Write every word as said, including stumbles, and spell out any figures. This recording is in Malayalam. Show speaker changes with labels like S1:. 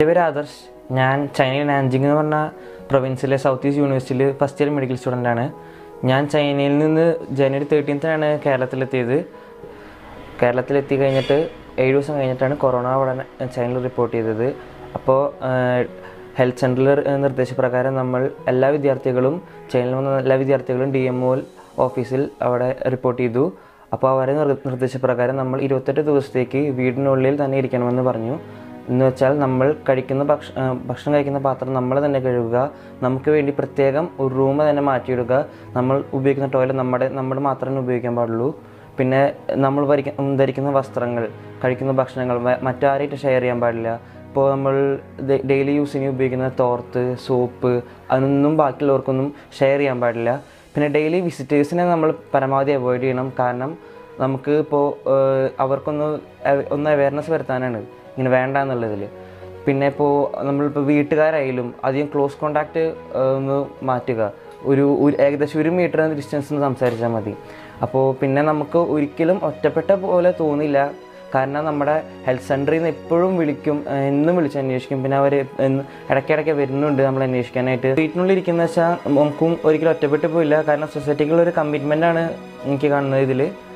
S1: എൻ്റെ പേര് ആദർശ്. ഞാൻ ചൈനയിൽ നാൻജിങ് എന്ന് പറഞ്ഞ പ്രൊവിൻസിലെ സൗത്ത് ഈസ്റ്റ് യൂണിവേഴ്സിറ്റിയിൽ ഫസ്റ്റ് ഇയർ മെഡിക്കൽ സ്റ്റുഡൻ്റാണ്. ഞാൻ ചൈനയിൽ നിന്ന് ജനുവരി തേർട്ടീൻത്തിനാണ് കേരളത്തിലെത്തിയത്. കേരളത്തിലെത്തി കഴിഞ്ഞിട്ട് ഏഴ് ദിവസം കഴിഞ്ഞിട്ടാണ് കൊറോണ അവിടെ ചൈനയിൽ റിപ്പോർട്ട് ചെയ്തത്. അപ്പോൾ ഹെൽത്ത് സെൻറ്ററിൽ നിർദ്ദേശപ്രകാരം നമ്മൾ എല്ലാ വിദ്യാർത്ഥികളും ചൈനയിൽ വന്ന എല്ലാ വിദ്യാർത്ഥികളും ഡി എം ഒ ഓഫീസിൽ അവിടെ റിപ്പോർട്ട് ചെയ്തു. അപ്പോൾ അവരെ നിർദ്ദേശപ്രകാരം നമ്മൾ ഇരുപത്തെട്ട് ദിവസത്തേക്ക് വീടിനുള്ളിൽ തന്നെ ഇരിക്കണമെന്ന് പറഞ്ഞു. എന്ന് വെച്ചാൽ നമ്മൾ കഴിക്കുന്ന ഭക്ഷ ഭക്ഷണം കഴിക്കുന്ന പാത്രം നമ്മൾ തന്നെ കഴുകുക, നമുക്ക് വേണ്ടി പ്രത്യേകം ഒരു റൂം തന്നെ മാറ്റിയിടുക, നമ്മൾ ഉപയോഗിക്കുന്ന ടോയ്ലറ്റ് നമ്മുടെ നമ്മൾ മാത്രമേ ഉപയോഗിക്കാൻ പാടുള്ളൂ. പിന്നെ നമ്മൾ ധരിക്കുന്ന വസ്ത്രങ്ങൾ, കഴിക്കുന്ന ഭക്ഷണങ്ങൾ മറ്റാരായിട്ട് ഷെയർ ചെയ്യാൻ പാടില്ല. ഇപ്പോൾ നമ്മൾ ഡെയിലി യൂസിന് ഉപയോഗിക്കുന്ന തോർത്ത്, സോപ്പ് അതൊന്നും ബാക്കിയുള്ളവർക്കൊന്നും ഷെയർ ചെയ്യാൻ പാടില്ല. പിന്നെ ഡെയിലി വിസിറ്റേഴ്സിനെ നമ്മൾ പരമാവധി അവോയ്ഡ് ചെയ്യണം. കാരണം നമുക്ക് ഇപ്പോൾ അവർക്കൊന്ന് ഒന്ന് അവയർനെസ് വരുത്താനാണ് ഇങ്ങനെ വേണ്ട എന്നുള്ളതിൽ. പിന്നെ ഇപ്പോൾ നമ്മളിപ്പോൾ വീട്ടുകാരായാലും അധികം ക്ലോസ് കോണ്ടാക്റ്റ് ഒന്ന് മാറ്റുക. ഒരു ഏകദേശം ഒരു മീറ്റർ ഡിസ്റ്റൻസ് ഒന്ന് സംസാരിച്ചാൽ മതി. അപ്പോൾ പിന്നെ നമുക്ക് ഒരിക്കലും ഒറ്റപ്പെട്ട പോലെ തോന്നില്ല. കാരണം നമ്മുടെ ഹെൽത്ത് സെൻ്ററിൽ നിന്ന് എപ്പോഴും വിളിക്കും, എന്നും വിളിച്ച് അന്വേഷിക്കും. പിന്നെ അവർ ഇടയ്ക്കിടയ്ക്ക് വരുന്നുണ്ട് നമ്മൾ അന്വേഷിക്കാനായിട്ട്. വീട്ടിനുള്ളിൽ ഇരിക്കുന്ന വെച്ചാൽ നമുക്കും ഒരിക്കലും ഒറ്റപ്പെട്ട് പോയില്ല. കാരണം സൊസൈറ്റിക്കുള്ളൊരു കമ്മിറ്റ്മെൻറ്റാണ് എനിക്ക് കാണുന്നത് ഇതിൽ.